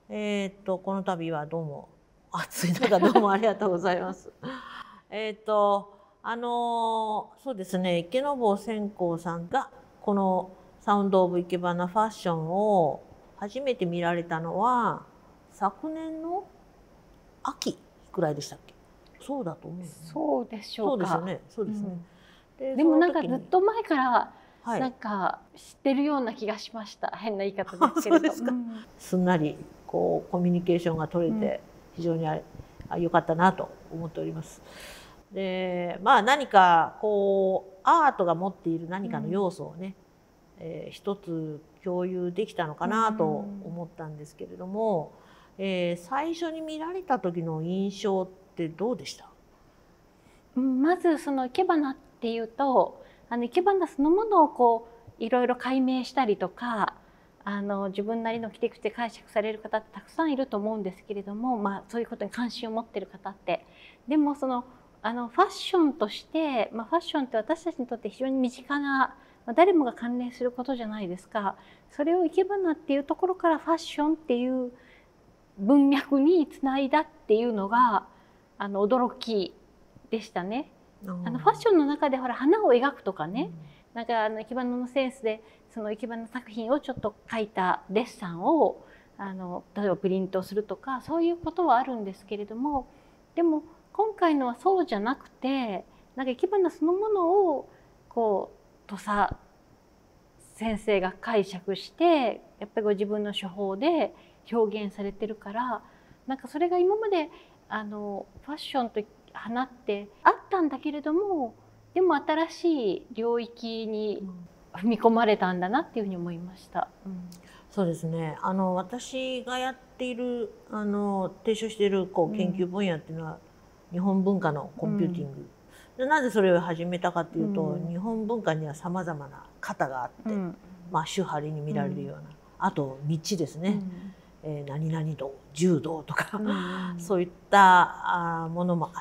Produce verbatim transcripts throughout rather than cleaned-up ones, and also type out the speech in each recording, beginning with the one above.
えっとこの度はどうも暑い中どうもありがとうございます。えっとあのそうですね、池坊専光さんがこのサウンド・オブ・いけばなファッションを初めて見られたのは昨年の秋くらいでしたっけ？そうだと思う、ね。 そうでしょうか。 そうですよね。そうですね。 うん、で, でもなんかずっと前からはい、 なんか知ってるような気がしました。変な言い方ですけれど。 うん、すんなりこうコミュニケーションが取れて非常に良かったなと思っております。で、まあ何かこうアートが持っている何かの要素をね、うん、えー、一つ共有できたのかなと思ったんですけれども、うん、えー、最初に見られた時の印象ってどうでした？ まずそのいけばなっていうと、あのいけばなそのものをこういろいろ解明したりとか、あの自分なりの切り口で解釈される方ってたくさんいると思うんですけれども、まあ、そういうことに関心を持っている方って。でもそのあのファッションとして、まあ、ファッションって私たちにとって非常に身近な、まあ、誰もが関連することじゃないですか。それをいけばなっていうところからファッションっていう文脈につないだっていうのがあの驚きでしたね。あのファッションの中でほら花を描くとかね、うん、なんかあのいけばなのセンスでそのいけばな作品をちょっと描いたデッサンをあの例えばプリントするとかそういうことはあるんですけれども、でも今回のはそうじゃなくて、なんかいけばなそのものをこう土佐先生が解釈してやっぱりご自分の手法で表現されてるから、なんかそれが今まであのファッションと花ってあったんだけれども、でも新しい領域に踏み込まれたんだなっていうふうに思いました。うん、 そうですね。あの私がやっているあの提唱しているこう研究分野っていうのは、うん、日本文化のコンピューティング。うん、でなぜそれを始めたかというと、うん、日本文化にはさまざまな型があって、うん、まあ手張りに見られるような、うん、あと道ですね。うん、えー、何々道、柔道とか、うん、そういったあものもあって、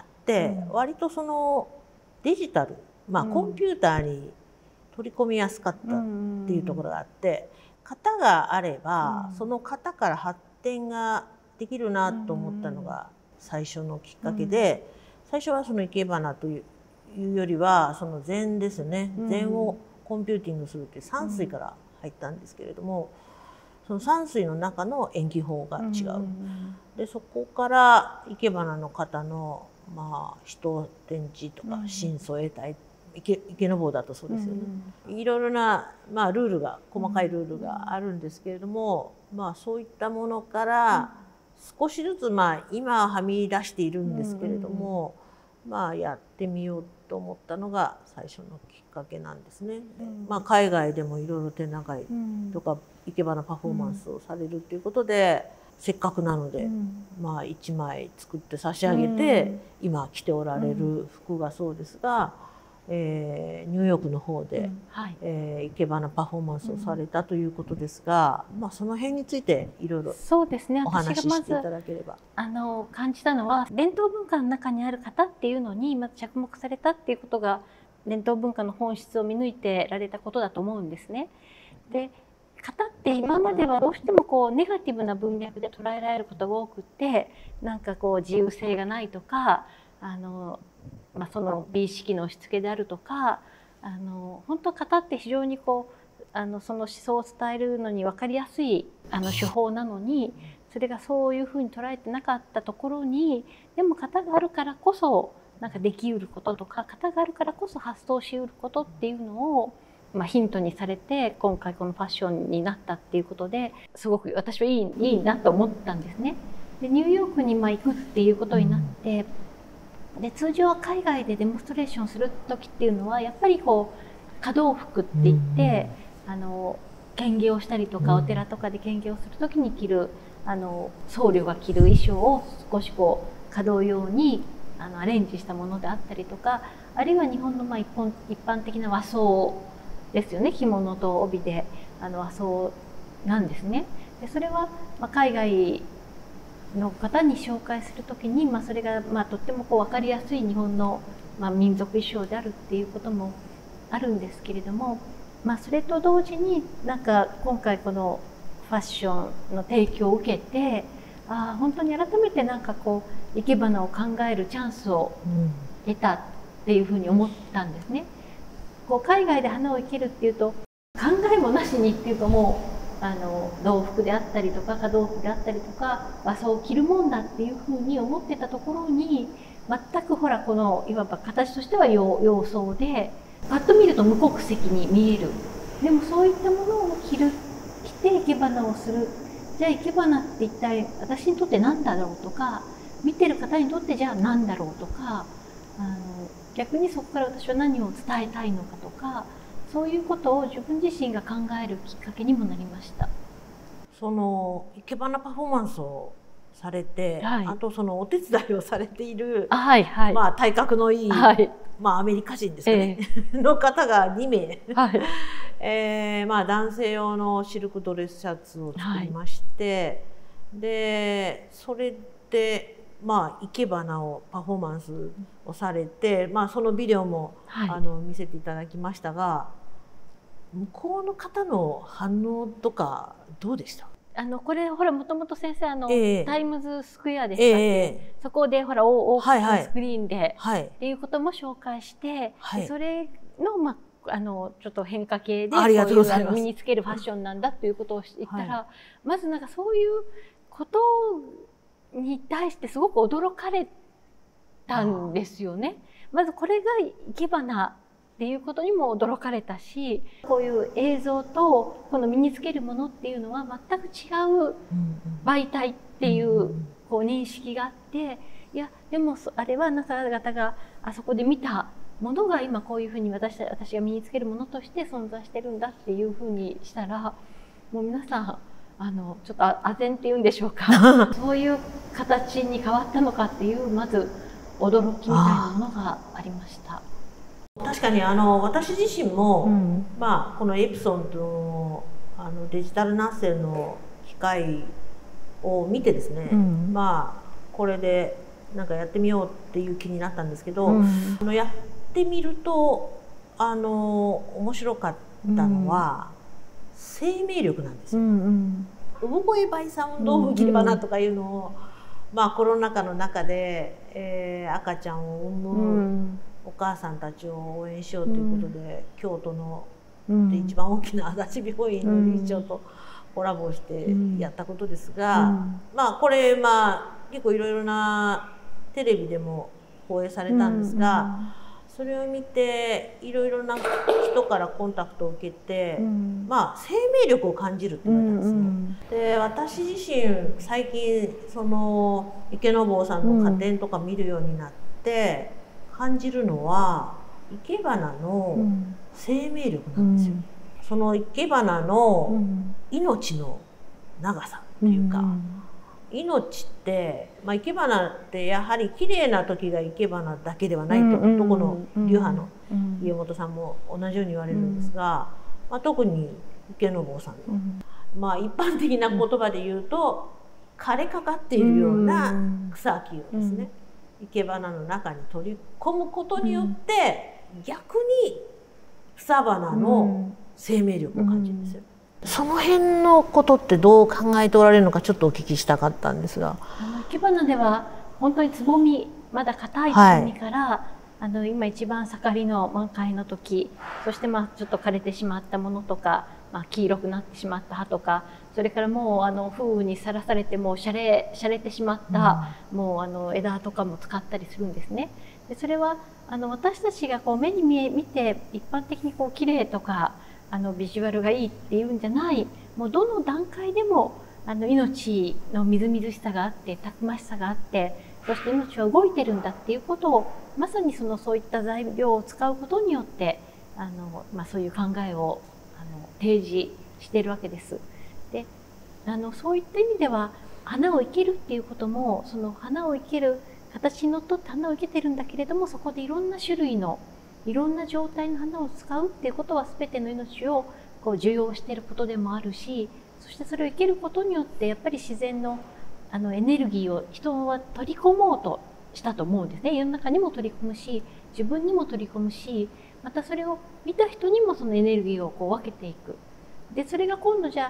うん、割とそのデジタル、まあ、コンピューターに取り込みやすかったっていうところがあって、型があれば、うん、その型から発展ができるなと思ったのが最初のきっかけで、うん、最初はそのいけばなというよりはその禅ですね、うん、禅をコンピューティングするっていう山水から入ったんですけれども、その山水の中の演技法が違う。でそこからいけばなの方のまあ人天地とか心相得体、池坊だとそうですよね、うん、いろいろな、まあ、ルールが細かいルールがあるんですけれども、まあ、そういったものから少しずつ、まあ、今はみ出しているんですけれども、まあ、やってみようと思ったのが最初のきっかけなんですね。うん、まあ、海外でもいろいろ展覧会とかいけばなパフォーマンスをされるということで、せっかくなので、うん、まあいちまい作って差し上げて、うん、今着ておられる服がそうですが、えー、ニューヨークの方で、うんはい、えー、いけばなパフォーマンスをされたということですが、うん、まあその辺についていろいろお話ししていただければ。 あの感じたのは伝統文化の中にある方っていうのにまず着目されたっていうことが伝統文化の本質を見抜いてられたことだと思うんですね。で型って今まではどうしてもこうネガティブな文脈で捉えられることが多くってなんかこう自由性がないとかあの、まあ、その美意識の押し付けであるとかあの本当型って非常にこうあのその思想を伝えるのに分かりやすいあの手法なのにそれがそういうふうに捉えてなかったところにでも型があるからこそなんかできうることとか型があるからこそ発想しうることっていうのをまあヒントにされて今回このファッションになったっていうことですごく私はいい、いいなと思ったんですね。でニューヨークにまあ行くっていうことになってで通常は海外でデモンストレーションする時っていうのはやっぱりこう華道服って言ってあの献芸をしたりとかお寺とかで献芸をする時に着るあの僧侶が着る衣装を少しこう華道用にあのアレンジしたものであったりとかあるいは日本のまあ一本一般的な和装ですよね。着物と帯であの和装なんですね。でそれはまあ海外の方に紹介するときに、まあ、それがまあとってもこう分かりやすい日本のまあ民族衣装であるっていうこともあるんですけれども、まあ、それと同時になんか今回このファッションの提供を受けてああ本当に改めてなんかこう生け花を考えるチャンスを得たっていうふうに思ったんですね。こう海外で花を生けるっていうと考えもなしにっていうともうあの道服であったりとか華道服であったりとか和装を着るもんだっていうふうに思ってたところに全くほらこのいわば形としては洋洋装でパッと見ると無国籍に見える。でもそういったものを着る着て生け花をする。じゃあ生け花って一体私にとって何だろうとか見てる方にとってじゃあ何だろうとかあの逆にそこから私は何を伝えたいのかとかそういうことを自分自身が考えるきっかけにもなりました。 その生け花パフォーマンスをされて、 はい、 あとそのお手伝いをされている、 はいはい、 まあ体格のいい、はい、まあアメリカ人ですかね、えー、の方がにめい、はい、えー、まあ男性用のシルクドレスシャツを作りまして、はい、でそれでまあ生け花をパフォーマンスをされて、まあそのビデオも、はい、あの見せていただきましたが、向こうの方の反応とかどうでした？ あのこれほらもともと先生あの、えー、タイムズスクエアでしたっけ、えー、そこでほら大きなスクリーンで、はいはい、っていうことも紹介して、はい、それのまああのちょっと変化系でこういう身につけるファッションなんだということを言ったら、はい、まずなんかそういうことに対してすごく驚かれたんですよね。まずこれが生け花っていうことにも驚かれたし、こういう映像とこの身につけるものっていうのは全く違う媒体っていうこう認識があって、いやでもあれはあなた方があそこで見たものが今こういうふうに私私が身につけるものとして存在してるんだっていうふうにしたら、もう皆さんあのちょっと唖然っていうんでしょうかそういう形に変わったのかっていうまず驚きみたいなものがありました。 確かにあの私自身も、うん、まあこのエプソンのあのデジタルナッセルの機械を見てですね、うん、まあこれでなんかやってみようっていう気になったんですけど、うん、あのやってみるとあの面白かったのは、うん、生命力なんですよ。産声倍サウンド切り花とかいうのを、まあコロナ禍の中で、えー、赤ちゃんを産む、うんお母さんたちを応援しようということで、うん、京都の、うん、で一番大きな足立病院の理事長とコラボしてやったことですが、うん、まあこれまあ結構いろいろなテレビでも放映されたんですが、うん、それを見ていろいろな人からコンタクトを受けて、うん、まあ生命力を感じるって言われたんですね。うん、で私自身最近その池坊さんの個展とか見るようになって。感じるのは生け花の生命力なんですよ。うん、その生け花の命の長さっていうか、うん、命って、まあ、生け花ってやはり綺麗な時が生け花だけではないと、うん、どこの流派の家元さんも同じように言われるんですが、まあ、特に池坊さんの、まあ、一般的な言葉で言うと枯れかかっているような草木をですね、生け花の中に取り込むことによって、うん、逆に草花の生命力を感じるんですよ。うん、その辺のことってどう考えておられるのかちょっとお聞きしたかったんですが、 あの生け花では本当につぼみまだ硬いつぼみから、はい、あの今一番盛りの満開の時、そしてまあちょっと枯れてしまったものとか、まあ、黄色くなってしまった葉とか、それからもうあの風雨にさらされてもうしゃれしゃれてしまった、うん、もうあの枝とかも使ったりするんですね。でそれはあの私たちがこう目に見え見て一般的にこう綺麗とかあのビジュアルがいいっていうんじゃない、もうどの段階でもあの命のみずみずしさがあってたくましさがあって、そして命は動いてるんだっていうことをまさにそのそういった材料を使うことによってあの、まあ、そういう考えをあの提示しているわけです。であのそういった意味では花を生けるっていうことも、その花を生ける形にのっとって花を生けてるんだけれども、そこでいろんな種類のいろんな状態の花を使うっていうことは全ての命をこう受容していることでもあるし、そしてそれを生けることによってやっぱり自然のあのエネルギーを人は取り込もうとしたと思うんですね。世の中にも取り込むし、自分にも取り込むし、またそれを見た人にもそのエネルギーをこう分けていく。でそれが今度じゃあ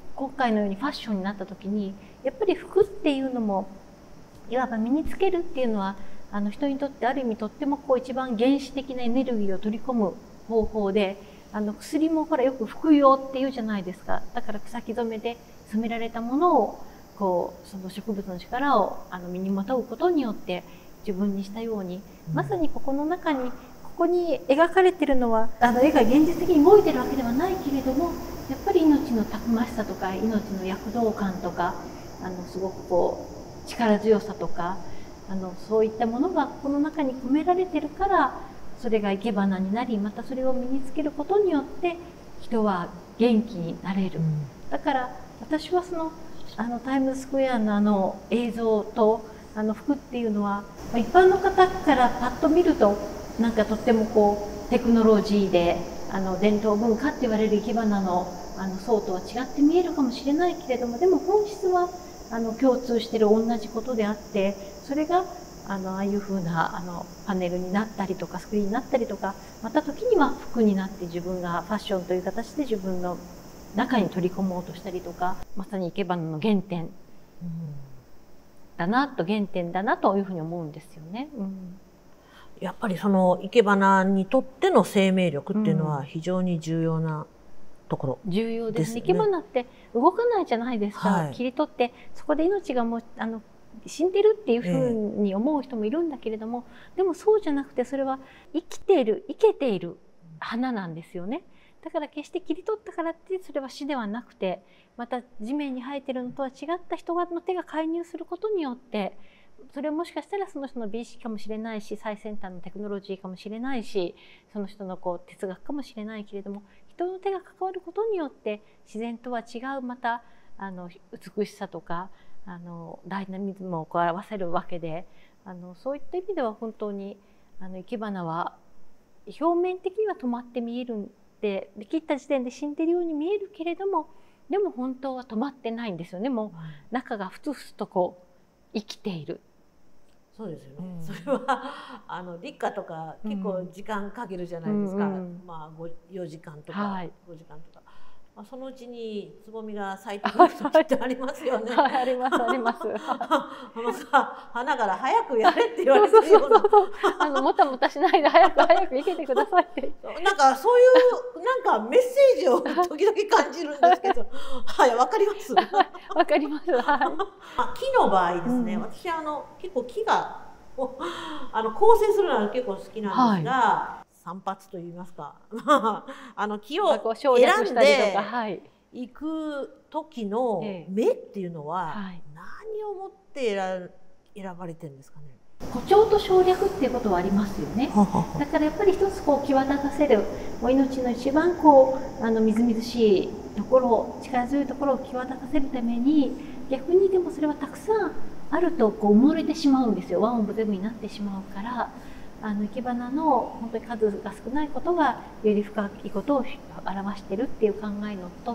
今回のようにファッションになった時にやっぱり服っていうのもいわば身につけるっていうのはあの人にとってある意味とってもこう一番原始的なエネルギーを取り込む方法で、あの薬もほらよく服用っていうじゃないですか。だから草木染めで染められたものをこうその植物の力をあの身にまとうことによって自分にしたように、うん、まさにここの中にここに描かれてるのはあの絵が現実的に動いてるわけではないけれども、やっぱり命のたくましさとか命の躍動感とかあのすごくこう力強さとかあのそういったものがこの中に込められてるから、それが生け花になり、またそれを身につけることによって人は元気になれる、うん、だから私はそのあのタイムズスクエアのあの映像とあの服っていうのは一般の方からパッと見るとなんかとってもこうテクノロジーであの伝統文化って言われる生け花のあの層とは違って見えるかもしれないけれども、でも本質はあの共通している同じことであって、それがあのああいう風なあのパネルになったりとかスクリーンになったりとか、また時には服になって自分がファッションという形で自分の中に取り込もうとしたりとか、まさに生け花の原点だなと原点だなというふうに思うんですよね。うん、 やっぱりその生け花にとっての生命力っていうのは非常に重要なところですね。 重要ですね。生け花って動かないじゃないですか。はい、切り取ってそこで命がもうあの死んでるっていうふうに思う人もいるんだけれども、えー、でもそうじゃなくてそれは生きている生けている花なんですよね。だから決して切り取ったからってそれは死ではなくて、また地面に生えているのとは違った人の手が介入することによって、それはもしかしたらその人の美意識かもしれないし、最先端のテクノロジーかもしれないし、その人のこう哲学かもしれないけれども、人の手が関わることによって自然とは違うまたあの美しさとかあのダイナミズムをこう表せるわけで、あのそういった意味では本当にあの生け花は表面的には止まって見えるんで、で切った時点で死んでるように見えるけれども、でも本当は止まってないんですよね。もう中がふつふつとこう生きている。 そうですよね。うん、それはあの立夏とか結構時間かけるじゃないですか。うん、まあよじかんとかごじかんとか。まあそのうちにつぼみが咲いてくる時ってありますよね。 はい、ありますあります。 あのさ、花から早くやれって言われてるような。 あのもたもたしないで早く早く生けてくださいって。 なんかそういうなんかメッセージを時々感じるんですけど、はい、わかります。 わかります。はい。 木の場合ですね、うん、私あの結構木があの構成するのは結構好きなんですが。はい、散髪といいますかあの木を選んでいく時の目っていうのは何をもって選選ばれてるんですかね。 誇張と省略っていうことはありますよね。だからやっぱり一つこう際立たせる、もう命の一番こうあのみずみずしいところ、力強いところを際立たせるために、逆にでもそれはたくさんあるとこう埋もれてしまうんですよ。ワンオブゼムになってしまうから。あの生け花の本当に数が少ないことがより深いことを表しているっていう考えのとって、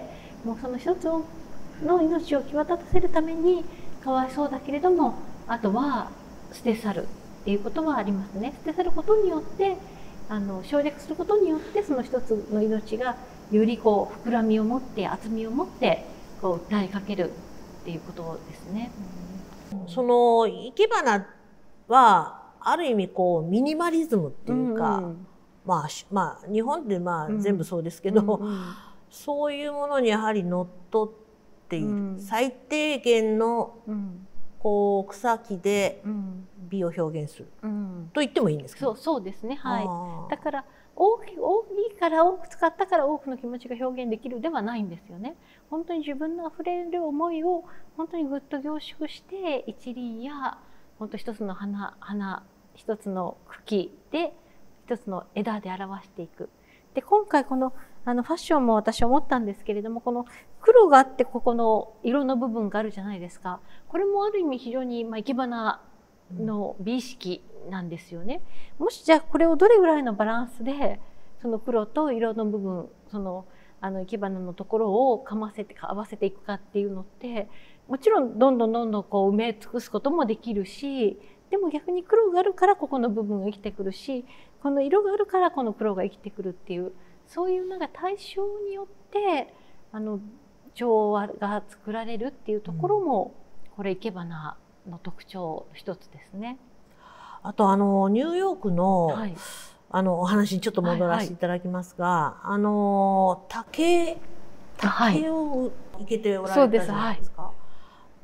もうその一つの命を際立たせるためにかわいそうだけれども、あとは捨て去るっていうことはありますね。捨て去ることによってあの省略することによって、その一つの命がよりこう膨らみを持って厚みを持ってこう訴えかけるっていうことですね。 うん、その生け花はある意味こうミニマリズムっていうか、うんうん、まあまあ日本でまあ全部そうですけど、うんうん、そういうものにやはりのっとっている、うん、最低限のこう草木で美を表現する、うん、と言ってもいいんですか、ね、 そうそうですね。はい。だから大き大きいから多く使ったから多くの気持ちが表現できるではないんですよね。本当に自分の溢れる思いを本当にぐっと凝縮して一輪や本当一つの花花一つの茎で一つの枝で表していく。で今回このあのファッションも私思ったんですけれども、この黒があってここの色の部分があるじゃないですか。これもある意味非常にまあ生け花の美意識なんですよね。もしじゃあこれをどれぐらいのバランスでその黒と色の部分、そのあの生け花のところをかませて合わせていくかっていうのって、もちろんどんどんどんどんこう埋め尽くすこともできるし、でも逆に黒があるからここの部分が生きてくるし、この色があるからこの黒が生きてくるっていう、そういうなんか対象によってあの調和が作られるっていうところも、うん、これ生け花の特徴の一つですね。 あとあのニューヨークの、はい、あのお話にちょっと戻らせていただきますが、はいはい、あの竹竹を生けておられたじゃないですか。はい、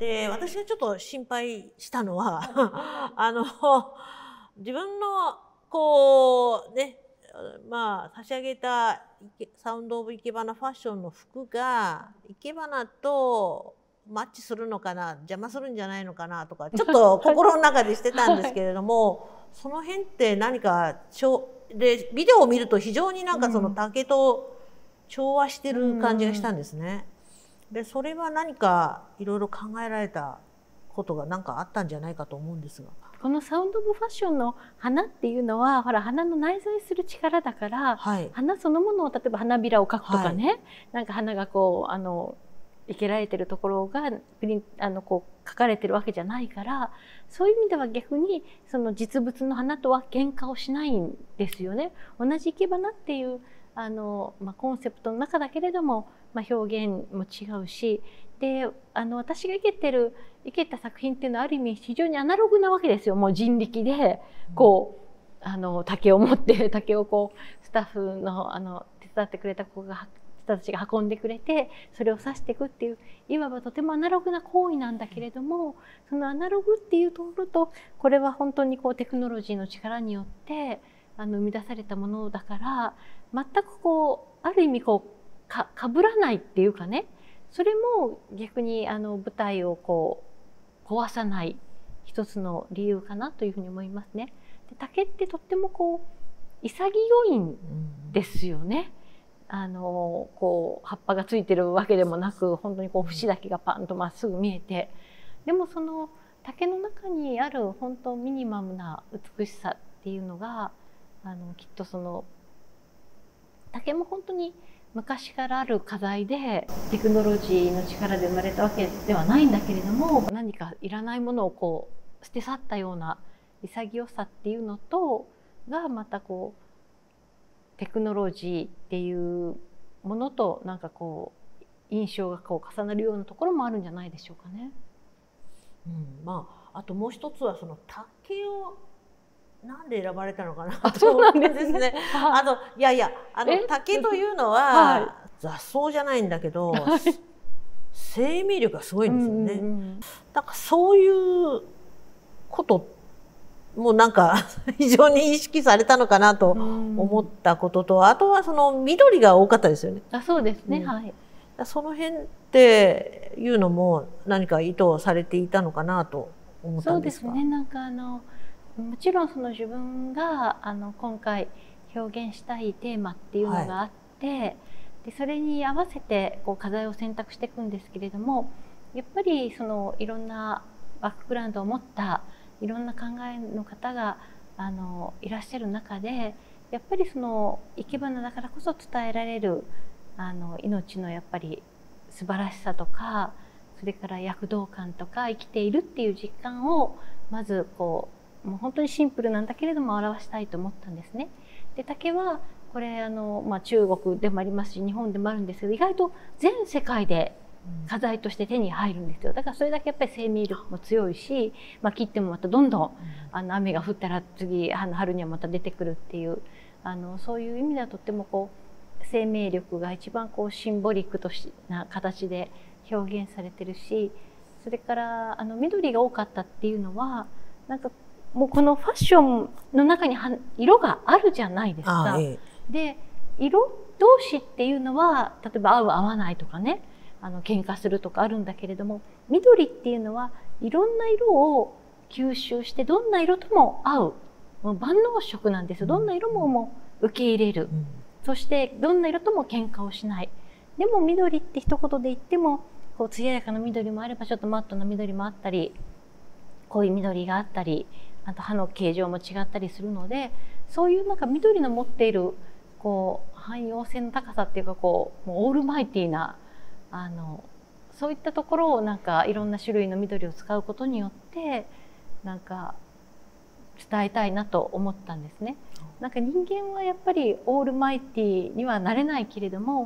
で私がちょっと心配したのはあの自分のこうね、まあ差し上げたサウンド・オブ・生け花ファッションの服が生け花とマッチするのかな、邪魔するんじゃないのかなとかちょっと心の中でしてたんですけれども、はい、その辺って何かでビデオを見ると非常になんかその竹と調和してる感じがしたんですね。でそれは何かいろいろ考えられたことが何かあったんじゃないかと思うんですが。 このサウンド・オブ・ファッションの花っていうのはほら花の内在する力だから、はい、花そのものを例えば花びらを描くとかね、はい、なんか花がこうあの生けられてるところがプリンあのこう描かれてるわけじゃないから、そういう意味では逆にその実物の花とは喧嘩をしないんですよね。同じ生け花っていうあの、まあ、コンセプトの中だけれども、まあ、表現も違うし、であの私が生けてる生けた作品っていうのはある意味非常にアナログなわけですよ。もう人力でこう、うん、あの竹を持って竹をこうスタッフのあの手伝ってくれた子が人たちが運んでくれてそれを刺していくっていういわばとてもアナログな行為なんだけれども、そのアナログっていうところとこれは本当にこうテクノロジーの力によってあの生み出されたものだから全くこうある意味こうかかぶらないっていうかね、それも逆にあの舞台をこう壊さない一つの理由かなというふうに思いますね。で竹ってとってもこう潔いんですよね。あのこう葉っぱがついてるわけでもなく本当にこう節だけがパンとまっすぐ見えて、でもその竹の中にある本当ミニマムな美しさっていうのがあのきっとその竹も本当に昔からある課題でテクノロジーの力で生まれたわけではないんだけれども、何かいらないものをこう捨て去ったような潔さっていうのとがまたこうテクノロジーっていうものとなんかこう印象がこう重なるようなところもあるんじゃないでしょうかね。 うん、まああともう一つはその竹をなんで選ばれたのかなと思うんですね。 あのいやいやあの竹というのは、はい、雑草じゃないんだけど、はい、生命力がすごいんですよね。うんうん、だからそういうこともなんか非常に意識されたのかなと思ったことと、あとはその緑が多かったですよね。 あ、そうですね。うん、はい。 その辺っていうのも何か意図されていたのかなと思ったんですか。 そうですね。なんかあのもちろんその自分があの今回表現したいテーマっていうのがあって、はい、でそれに合わせてこう課題を選択していくんですけれども、やっぱりそのいろんなバックグラウンドを持ったいろんな考えの方があのいらっしゃる中で、やっぱりその生け花だからこそ伝えられるあの命のやっぱり素晴らしさとか、それから躍動感とか生きているっていう実感をまずこうもう本当にシンプルなんだけれども表したいと思ったんですね。で竹はこれあの、まあ、中国でもありますし日本でもあるんですけど、意外と全世界で花材として手に入るんですよ。だからそれだけやっぱり生命力も強いし、まあ、切ってもまたどんどんあの雨が降ったら次あの春にはまた出てくるっていう、あのそういう意味ではとってもこう生命力が一番こうシンボリックとしな形で表現されてるし、それからあの緑が多かったっていうのはなんかもうこのファッションの中に色があるじゃないですか。ええ、で色同士っていうのは例えば合う合わないとかね、あの喧嘩するとかあるんだけれども、緑っていうのはいろんな色を吸収してどんな色とも合う、もう万能色なんですよ。どんな色ももう受け入れる、うん、そしてどんな色とも喧嘩をしない。でも緑って一言で言ってもこう艶やかな緑もあればちょっとマットな緑もあったり、濃い緑があったり、あと葉の形状も違ったりするので、そういうなんか緑の持っているこう汎用性の高さっていうかこうもうオールマイティーなあのそういったところをなんかいろんな種類の緑を使うことによってなんか伝えたいなと思ったんですね。なんか人間はやっぱりオールマイティーにはなれないけれども、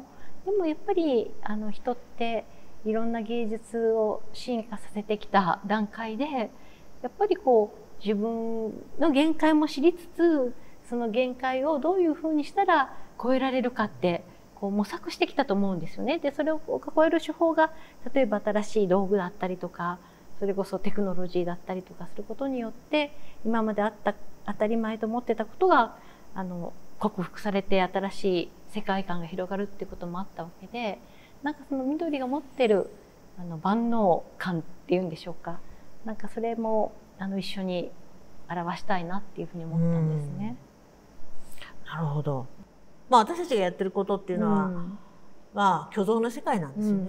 でもやっぱりあの人っていろんな芸術を進化させてきた段階でやっぱりこう自分の限界も知りつつその限界をどういうふうにしたら超えられるかってこう模索してきたと思うんですよね。でそれを超える手法が例えば新しい道具だったりとかそれこそテクノロジーだったりとかすることによって今まであった当たり前と思ってたことがあの克服されて新しい世界観が広がるっていうこともあったわけで、なんかその緑が持ってるあの万能感っていうんでしょうか、なんかそれもあの一緒に表したいなっていうふうに思ったんですね。 なるほど。まあ私たちがやってることっていうのは、うん、まあ虚像の世界なんですよね。うんうん、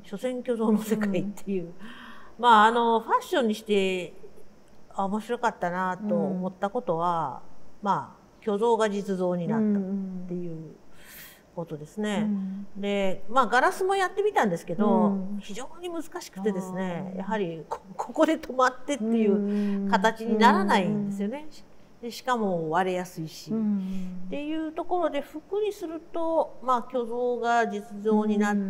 所詮虚像の世界っていう、うん、まああのファッションにしてあ面白かったなと思ったことは、うん、まあ虚像が実像になったっていうことですね。うん、で、まあガラスもやってみたんですけど、うん、非常に難しくてですね、やはり こ, ここで止まってっていう形にならないんですよね。でしかも割れやすいし、うん、っていうところで服にすると、まあ虚像が実像になって、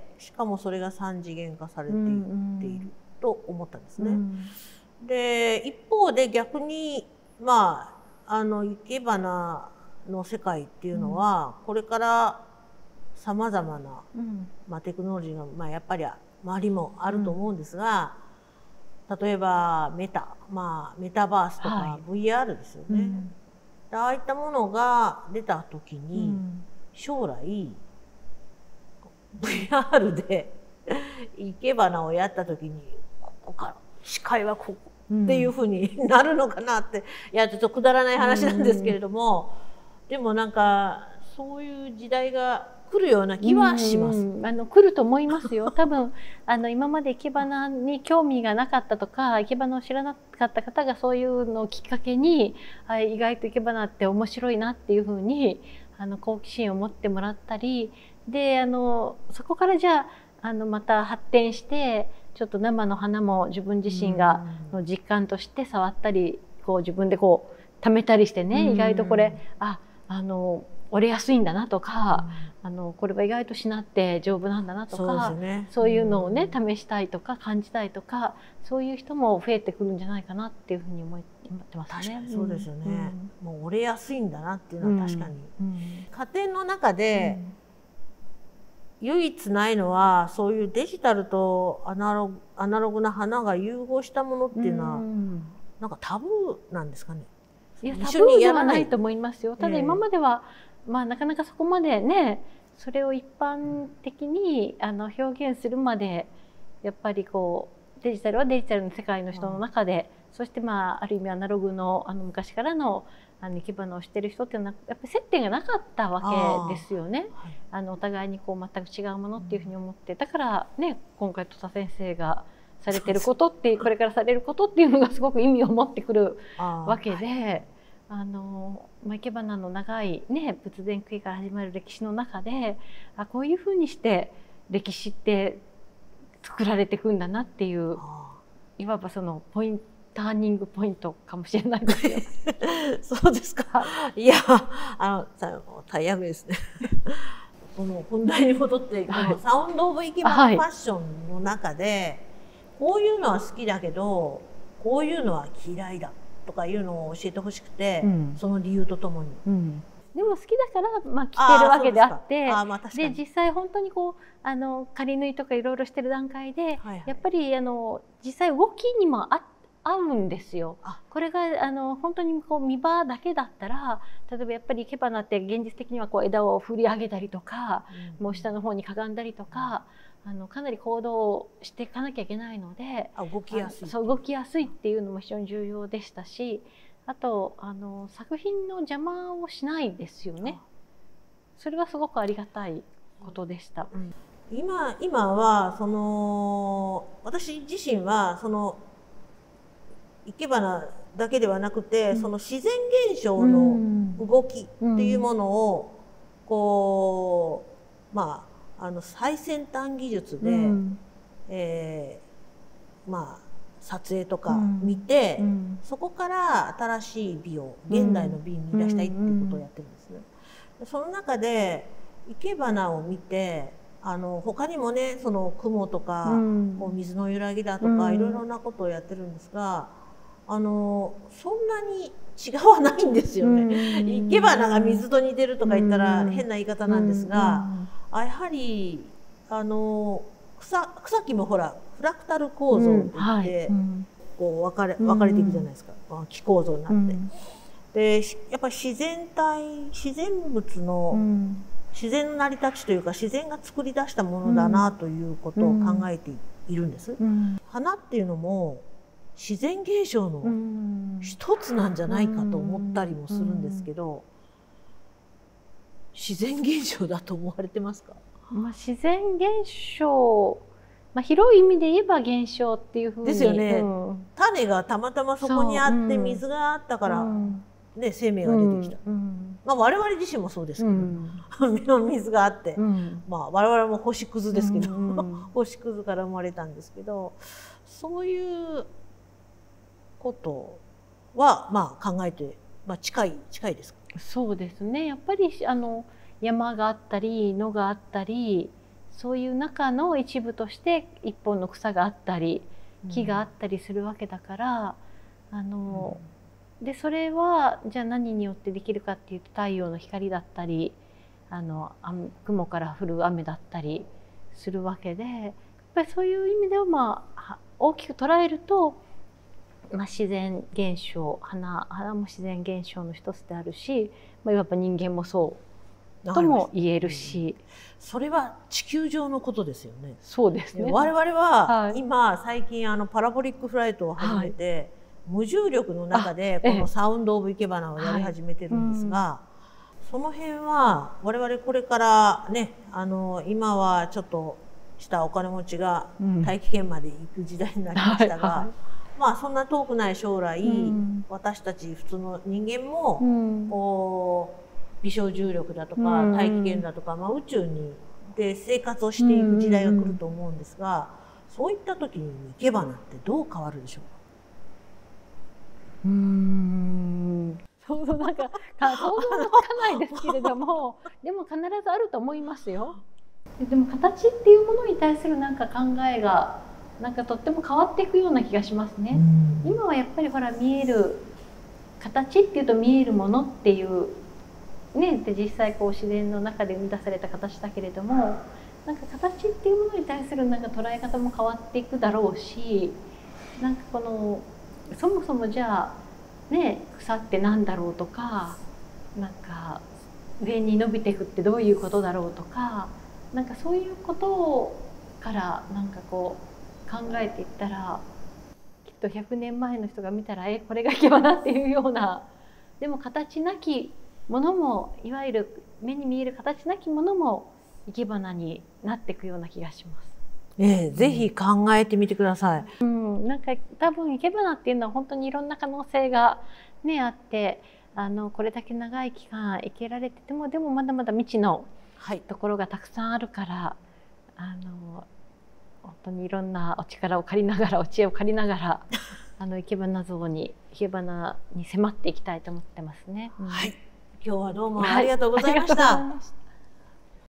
うん、しかもそれが三次元化されていっていると思ったんですね。うん、で一方で逆にまああの生け花の世界っていうのは、うん、これからさまざまな、うんまあ、テクノロジーが、まあ、やっぱり周りもあると思うんですが、うん、例えばメタ、まあ、メタバースとか、はい、ブイアール ですよね、うん、ああいったものが出た時に、うん、将来 ブイアール で生け花をやった時にここから視界はここっていうふうになるのかなって、いやちょっとくだらない話なんですけれども、うん、でもなんかそういう時代が来るような気はします。 うん、あの来ると思いますよ。多分あの今まで生け花に興味がなかったとか生け花を知らなかった方がそういうのをきっかけに、はい、意外と生け花って面白いなっていうふうにあの好奇心を持ってもらったりで、あのそこからじゃあ、あのまた発展してちょっと生の花も自分自身がの実感として触ったりこう自分でこう貯めたりしてね、意外とこれああの折れやすいんだなとか、あのこれは意外としなって丈夫なんだなとか、 そうですね、そういうのをね試したいとか感じたいとかそういう人も増えてくるんじゃないかなっていうふうに思ってますね。 確かにそうですよね、うん、もう折れやすいんだなっていうのは確かに、うんうん、家庭の中で、うん唯一ないのはそういうデジタルとアナログ、アナログな花が融合したものっていうのは、うん、なんかタブーなんですかね。 いやタブーではないと思いますよ。ただ今までは、えー、まあなかなかそこまでねそれを一般的にあの表現するまでやっぱりこうデジタルはデジタルの世界の人の中で、うん、そしてまあある意味アナログのあの昔からのあの生け花をしてる人っていうのはやっぱり接点がなかったわけですよね。あ、はい、あのお互いにこう全く違うものっていうふうに思って、だからね今回土佐先生がされてることってこれからされることっていうのがすごく意味を持ってくるわけで、はい、あの生け花の長いね仏前区から始まる歴史の中であこういうふうにして歴史って作られていくんだなっていういわばそのポイントターニングポイントかもしれないですよ。 そうですか。いや、あの大役ですね。その本題に戻って、はい、このサウンドオブ生け花ファッションの中で、はい、こういうのは好きだけど、こういうのは嫌いだとかいうのを教えてほしくて、うん、その理由とともに。うん、 でも好きだからまあ着てるわけであって、あ、まあ、で実際本当にこうあの仮縫いとかいろいろしてる段階で、はいはい、やっぱりあの実際動きにもあって。合うんですよ。これがあの本当にこう見場だけだったら例えばやっぱり生け花って現実的にはこう枝を振り上げたりとか、うん、もう下の方にかがんだりとか、うん、あのかなり行動していかなきゃいけないのであ動きやすいそう動きやすいっていうのも非常に重要でしたし、あとあの作品の邪魔をしないですよね。それはすごくありがたいことでした。うん、 今今はその私自身はその生け花だけではなくて、うん、その自然現象の動きっていうものをこう、まあ、あの最先端技術で、うん、えー、まあ撮影とか見て、うん、そこから新しい美を現代の美に見出したいっていうことをやってるんですね。その中で生け花を見て、あの他にもね、その雲とか、うん、こう水の揺らぎだとか、うん、いろいろなことをやってるんですが、あのそんなに違わないんですよね。生け花が水と似てるとか言ったら変な言い方なんですが、あやはりあの 草, 草木もほらフラクタル構造って言って、うんはい、こう分かれ分かれていくじゃないですか、うん、気構造になって。うん、でやっぱり自然体自然物の、うん自然の成り立ちというか自然が作り出したものだなということを考えているんです。うん、花っていうのも自然現象の一つなんじゃないかと思ったりもするんですけど、自然現象だと思われてますか？ まあ、自然現象、まあ、広い意味で言えば現象っていうふうにですよね、うん、種がたまたまそこにあって水があったから、うんね、生命が出てきた、うんうんまあ、我々自身もそうですけど、うん、水があって、うんまあ、我々も星屑ですけど、うん、星屑から生まれたんですけど、そういうことはまあ考えて、まあ、近い近いですか？ そうですね、やっぱりあの山があったり野があったり、そういう中の一部として一本の草があったり木があったりするわけだから、うん、あの、うんでそれはじゃあ何によってできるかっていうと、太陽の光だったりあの雲から降る雨だったりするわけで、やっぱりそういう意味では、まあ、大きく捉えると、まあ、自然現象 花, 花も自然現象の一つであるし、まあ、やっぱ人間もそうとも言えるし、 うん、それは地球上のことですよね。 そうですね。 我々は今最近あのパラボリックフライトを始めて、はい無重力の中でこのサウンド・オブ・生け花をやり始めてるんですが、はいうん、その辺は我々これからね、あの今はちょっとしたお金持ちが大気圏まで行く時代になりましたが、うんはいはい、まあそんな遠くない将来、うん、私たち普通の人間も、うん、こう微小重力だとか大気圏だとか、まあ、宇宙にで生活をしていく時代が来ると思うんですが、そういった時に生け花ってどう変わるでしょうか？ うーん想像なんか想像もつかないですけれどもでも必ずあると思いますよ。でも形っていうものに対するなんか考えがなんかとっても変わっていくような気がしますね。今はやっぱりほら見える形っていうと見えるものっていうねで実際こう自然の中で生み出された形だけれども、なんか形っていうものに対するなんか捉え方も変わっていくだろうし、なんかこのそもそもじゃあね草ってなんだろうとか、なんか上に伸びていくってどういうことだろうとか、なんかそういうことからなんかこう考えていったら、きっとひゃくねんまえの人が見たらえこれが生け花っていうような、でも形なきものもいわゆる目に見える形なきものも生け花になっていくような気がします。 ええ、ぜひ考えてみてください。 うん、なんか多分生け花っていうのは本当にいろんな可能性が、ね、あって、あのこれだけ長い期間生けられててもでもまだまだ未知のところがたくさんあるから、はい、あの本当にいろんなお力を借りながらお知恵を借りながらあの生け花像に生け花に迫っていきたいと思ってますね。うん、 はい、今日はどうもありがとうございました。